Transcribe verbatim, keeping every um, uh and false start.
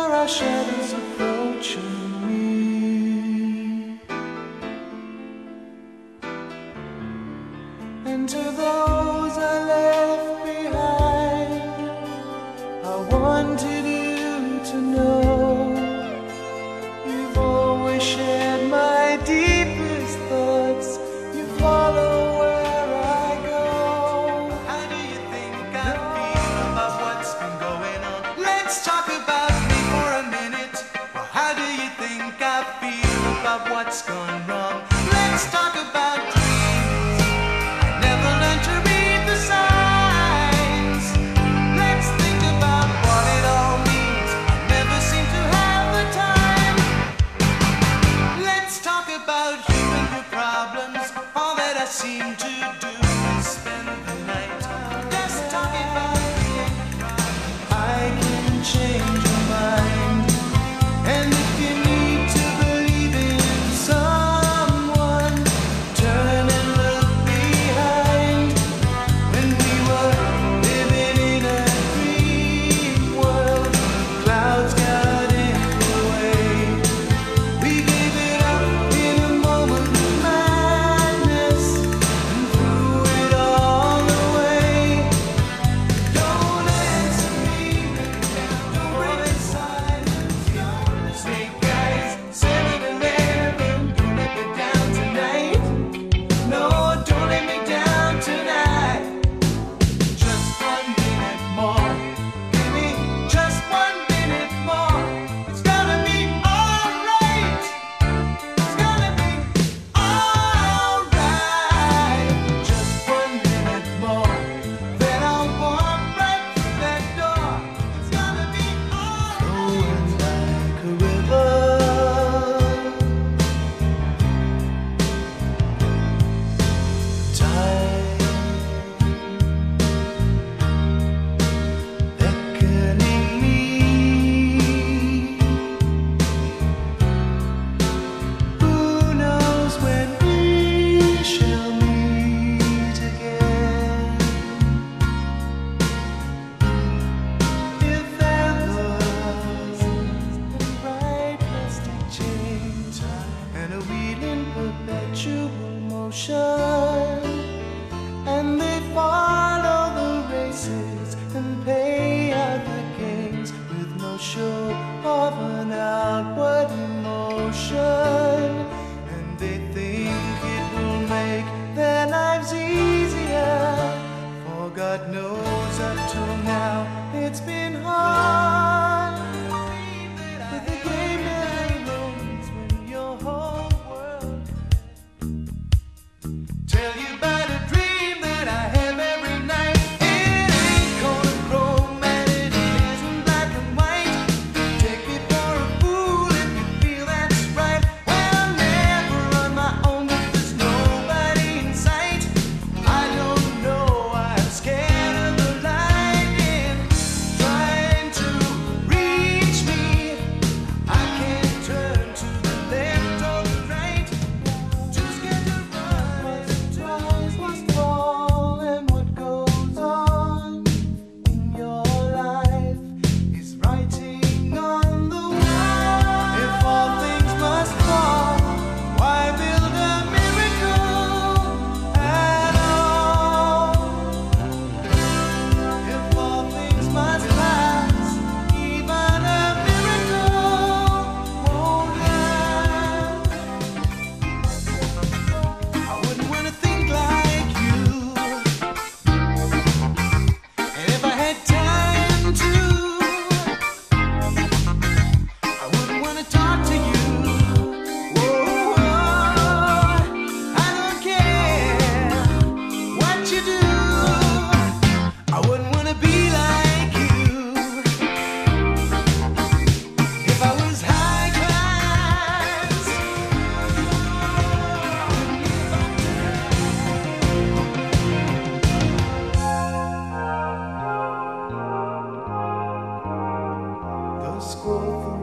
there are shadows approaching me. And to those I left behind, I wanted you to know you've always shared my deepest thoughts. You follow where I go. How do you think I feel about what's been going on? Let's talk about me for a minute. Well, how do you think I feel about what's gone wrong? Let's talk about dreams. I never learned to read the signs. Let's think about what it all means. I never seem to have the time. Let's talk about you and your problems. All that I seem to do is spend the night just talking about you and your problems. I can change your mind, and if you need to believe in someone, turn and look behind. When we were living in a dream world, clouds got in the way. We gave it up in a moment of madness and threw it all away. Don't answer me, don't break the silence. Snake eyes, seven eleven, don't let me down tonight. No, don't let me down tonight. Just one minute more, give me just one minute more. It's gonna be alright. It's gonna be alright. Just one minute more, then I'll walk right through that door. It's gonna be alright. Flowing like a river, time beckoning me. Who knows when we shall meet again? If ever in bright plastic chains and a wheel in perpetual motion, and they follow the races and pay out the gains with no show of an outward emotion, and they think it will make their lives easier. For God knows up till now it's been hard. But the game never ends when your whole world. Tell you about a dream that I have every night. It ain't monochrome and it isn't black and white. Take me for a fool if you feel that's right. Well, I'm never on my own, but there's nobody in sight. I don't know, I'm scared of the lightning trying to reach me. I can't turn to the left or the right. Too scared to run. Rise must fall, and what goes on in your life is writing on the wall. If all things must fall, why build a miracle at all? If all things must pass, even a miracle won't last. I wouldn't want to think like you, and if I had time to, I wouldn't want to talk to you. Whoa, I don't care what you do. I wouldn't want to be like you if I was high class. The squall